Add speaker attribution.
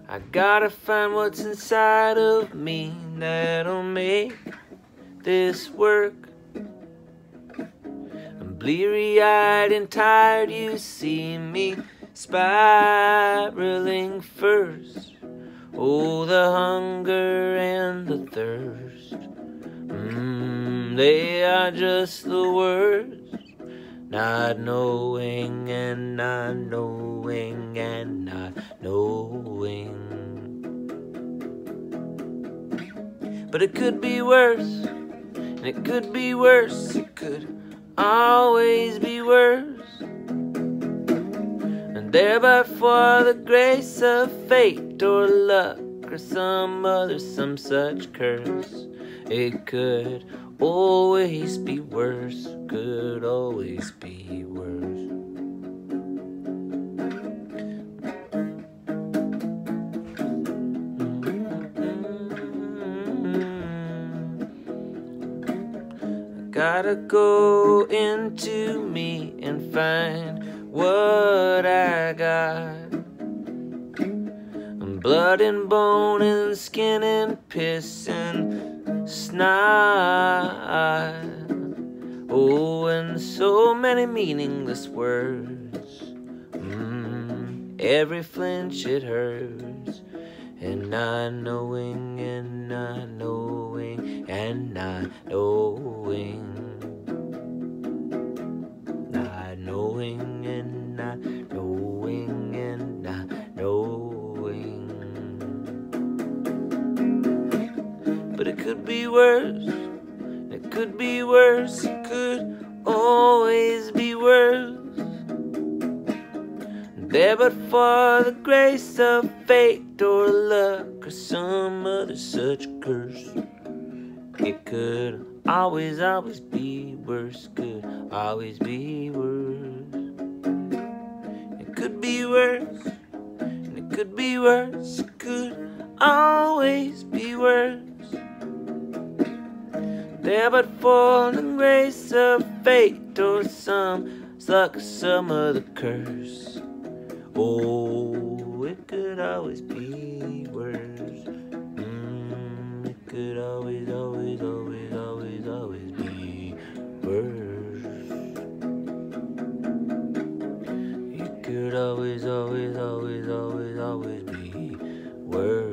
Speaker 1: I gotta find what's inside of me that'll make this work. I'm bleary-eyed and tired, you see me spiraling first. Oh, the hunger and the thirst, they are just the words. Not knowing and not knowing and not knowing. But it could be worse, and it could be worse. It could always be worse. And there but for the grace of fate or luck or some such curse, it could always be worse, could always be worse. I gotta go into me and find what I got. Blood and bone and skin and piss and snot. Oh, and so many meaningless words. Every flinch it hurts. And not knowing and not knowing and not knowing. Not knowing and not knowing and not knowing. But it could be worse, it could be worse, it could always be worse. There but for the grace of fate or luck or some other such curse, it could always, always be worse, could always be worse. It could be worse, and it could be worse, it could always be worse. There but for the grace of fate or some luck, some other curse. Oh, it could always be worse. It could always, always, always, always, always be worse. It could always, always, always, always, always be worse.